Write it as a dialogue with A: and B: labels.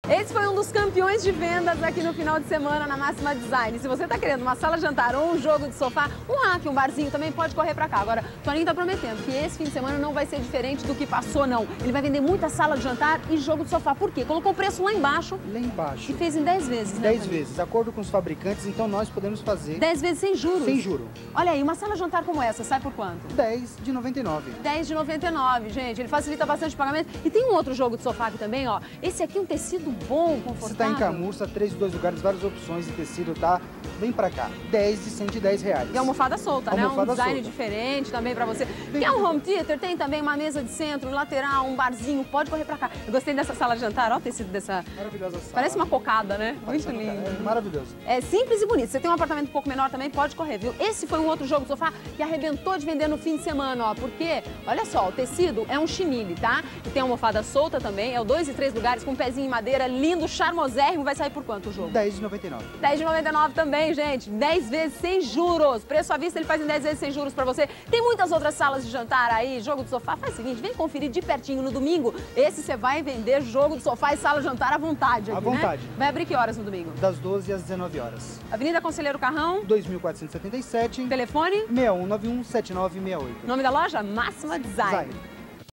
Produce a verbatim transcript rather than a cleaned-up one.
A: Esse foi um dos campeões de vendas aqui no final de semana na Máxima Design. Se você está querendo uma sala de jantar ou um jogo de sofá, um rack, um barzinho, também pode correr para cá. Agora, o Toninho está prometendo que esse fim de semana não vai ser diferente do que passou, não. Ele vai vender muita sala de jantar e jogo de sofá. Por quê? Colocou o preço lá embaixo.
B: Lá embaixo.
A: E fez em dez vezes, né,
B: dez
A: Toninho?
B: vezes, de acordo com os fabricantes, então nós podemos fazer...
A: dez vezes sem juros?
B: Sem juro.
A: Olha aí, uma sala de jantar como essa, sai por quanto?
B: dez de noventa e nove.
A: dez de noventa e nove, gente. Ele facilita bastante o pagamento. E tem um outro jogo de sofá aqui também, ó. Esse aqui é um tecido bom, confortável.
B: Você tá em camurça, três de dois lugares, várias opções de tecido, tá? Vem pra cá. dez de cento e dez reais.
A: E a almofada solta, né?
B: Almofada
A: Um design
B: solta.
A: diferente também pra você. Quer um home theater? Tem também uma mesa de centro, um lateral, um barzinho. Pode correr pra cá. Eu gostei dessa sala de jantar. Ó o tecido dessa...
B: Maravilhosa sala.
A: Parece uma cocada, né?
B: Parece
A: Muito
B: uma
A: lindo.
B: cocada. É maravilhoso.
A: É simples e bonito. Você tem um apartamento um pouco menor também, pode correr, viu? Esse foi um outro jogo de sofá que arrebentou de vender no fim de semana, ó. Porque, olha só, o tecido é um chinile, tá? E tem a almofada solta também. É o dois e três lugares com um pezinho em madeira, lindo, charmosérrimo. Vai sair por quanto o jogo?
B: dez de noventa e nove.
A: dez de noventa e nove também, gente. dez vezes sem juros. Preço à vista ele faz em dez vezes sem juros pra você. Tem muitas outras salas de jantar aí, jogo de sofá. Faz o seguinte, vem conferir de pertinho no domingo. Esse você vai vender jogo de sofá e sala de jantar à vontade aqui,
B: À vontade.
A: né? Vai abrir que horas no domingo?
B: Das doze às dezenove horas.
A: Avenida Conselheiro Carrão.
B: dois mil quatrocentos e setenta e sete.
A: Telefone?
B: seis um nove um sete nove seis oito.
A: Nome da loja? Máxima Design.
B: Design.